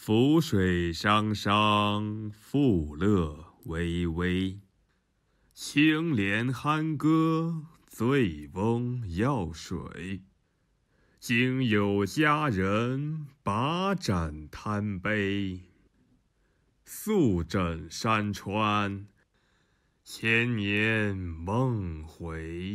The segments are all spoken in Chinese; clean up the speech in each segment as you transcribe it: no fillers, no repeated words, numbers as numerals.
浮水汤汤，复乐微微。青莲酣歌，醉翁要水。今有佳人，把盏贪杯。素枕山川，千年梦回。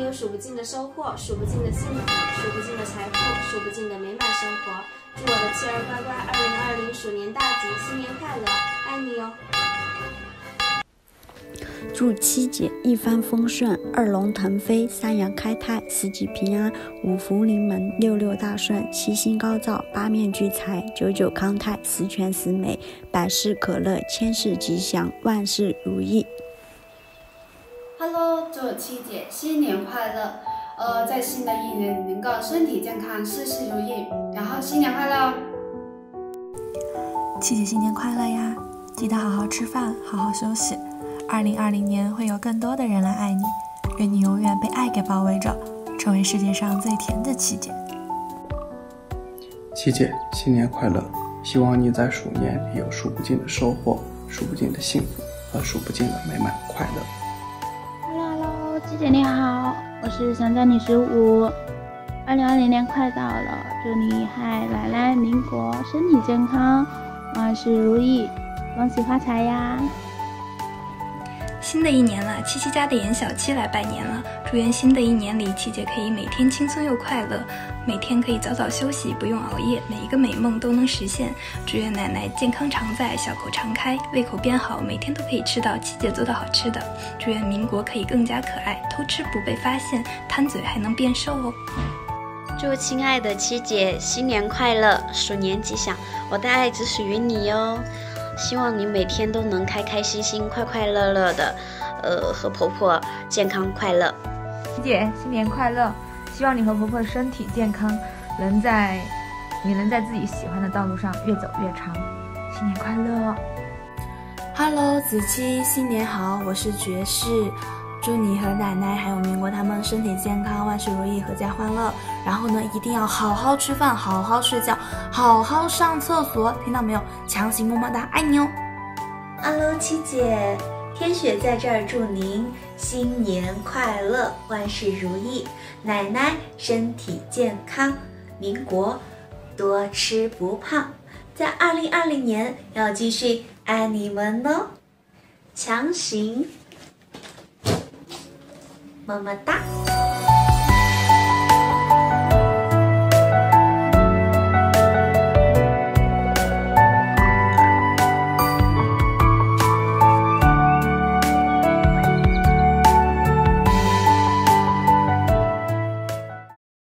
有数不尽的收获，数不尽的幸福，数不尽的财富，数不尽的美满生活。祝我的妻儿乖乖，2020鼠年大吉，新年快乐，爱你哟！ 祝七姐一帆风顺，二龙腾飞，三阳开泰，四季平安，五福临门，六六大顺，七星高照，八面聚财，九九康泰，十全十美，百事可乐，千事吉祥，万事如意。 Hello， 祝七姐新年快乐！在新的一年能够身体健康，事事如意，然后新年快乐！ 七姐新年快乐呀！记得好好吃饭，好好休息。2020年会有更多的人来爱你，愿你永远被爱给包围着，成为世界上最甜的七姐。 七姐新年快乐！希望你在鼠年里有数不尽的收获，数不尽的幸福和数不尽的美满快乐。 Hello， 七姐你好，我是香蕉女15。2020年快到了，祝你海来来民国身体健康，万事如意，恭喜发财呀！ 新的一年了，七七家的严小七来拜年了，祝愿新的一年里，七姐可以每天轻松又快乐，每天可以早早休息，不用熬夜，每一个美梦都能实现。祝愿奶奶健康常在，小口常开，胃口变好，每天都可以吃到七姐做的好吃的。祝愿民国可以更加可爱，偷吃不被发现，贪嘴还能变瘦哦。 祝亲爱的七姐新年快乐，鼠年吉祥，我的爱只属于你哟。希望你每天都能开开心心、快快乐乐的，和婆婆健康快乐。 七姐新年快乐！希望你和婆婆身体健康，能在自己喜欢的道路上越走越长。新年快乐 ！Hello， 子期新年好，我是爵士。祝你和奶奶还有民国他们身体健康，万事如意，阖家欢乐。然后呢，一定要好好吃饭，好好睡觉，好好上厕所，听到没有？强行么么哒，爱你哦。 Hello， 七姐，天雪在这儿祝您新年快乐，万事如意，奶奶身体健康，民国多吃不胖，在2020年要继续爱你们哦，强行。么么哒。